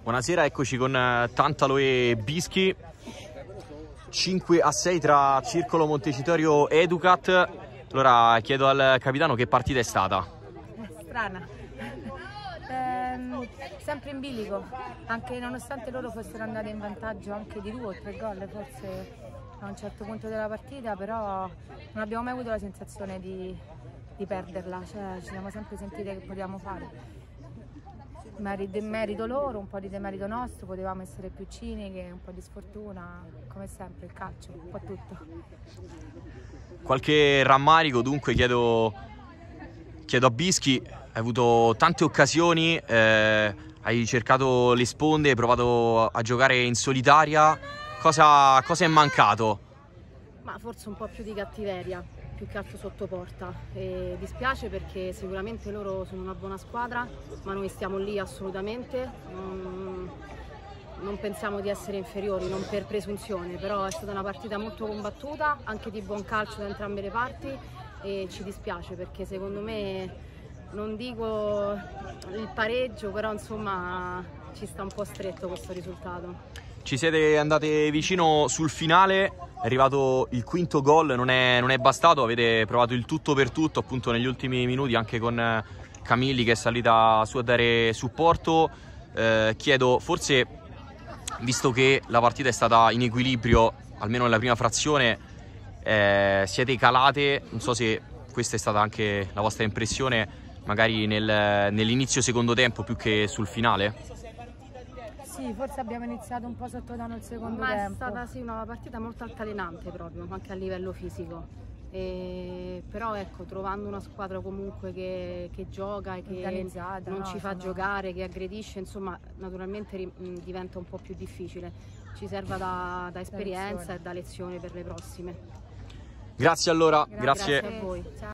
Buonasera, eccoci con Tantalo e Bischi. 5-6 tra Circolo Montecitorio e Educat. Allora chiedo al capitano che partita è stata. Strana, sempre in bilico, anche nonostante loro fossero andati in vantaggio anche di 2 o 3 gol forse a un certo punto della partita, però non abbiamo mai avuto la sensazione di perderla, cioè ci siamo sempre sentite che potevamo fare. Merito loro, un po' di demerito nostro, potevamo essere più ciniche, un po' di sfortuna, come sempre il calcio, un po' tutto. Qualche rammarico, dunque chiedo a Bischi. Hai avuto tante occasioni, hai cercato le sponde, hai provato a giocare in solitaria. Cosa è mancato? Ma forse un po' più di cattiveria, più che altro sotto porta. E dispiace perché sicuramente loro sono una buona squadra, ma noi stiamo lì assolutamente. Non pensiamo di essere inferiori, non per presunzione, però è stata una partita molto combattuta, anche di buon calcio da entrambe le parti, e ci dispiace perché secondo me, non dico il pareggio, però insomma ci sta un po' stretto questo risultato. Ci siete andate vicino sul finale, è arrivato il quinto gol, non è bastato, avete provato il tutto per tutto appunto negli ultimi minuti anche con Camilli che è salita su a dare supporto. Chiedo, forse visto che la partita è stata in equilibrio, almeno nella prima frazione, siete calate, non so se questa è stata anche la vostra impressione magari nell'inizio secondo tempo più che sul finale? Sì, forse abbiamo iniziato un po' sottotono il secondo tempo. Ma è stata sì, una partita molto altalenante proprio, anche a livello fisico. Però ecco, trovando una squadra comunque che gioca e che non ci fa giocare, che aggredisce, insomma naturalmente diventa un po' più difficile. Ci serve da esperienza e da lezione per le prossime. Grazie allora, Grazie a voi. Ciao.